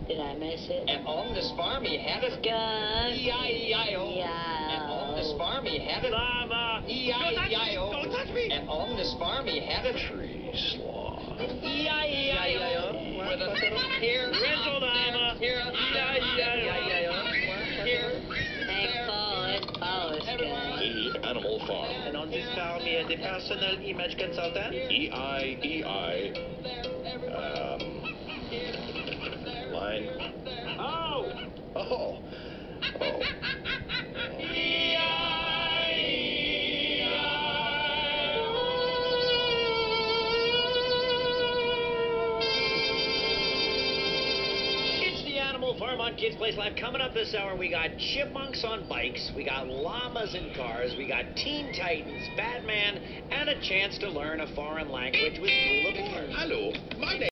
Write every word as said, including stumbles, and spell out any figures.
Did I miss it? And on this farm he had a Skunk. E I E I O. Yeah. And on this farm he had a Llama. E I E I O. Don't touch me. And on this farm he had a Tree sloth. E I E I O. With a here, Rental llama. here, E I E I O. here. Hey, Paul, it's Paul, Skunk. The Animal Farm. And on this farm, il y a des personal image consultants. E I E I. Um. Line. Oh! Oh. Oh. It's the Animal Farm on Kids Place Live. Coming up this hour, we got chipmunks on bikes, we got llamas in cars, we got Teen Titans, Batman, and a chance to learn a foreign language with Dula Moore. Hello. My name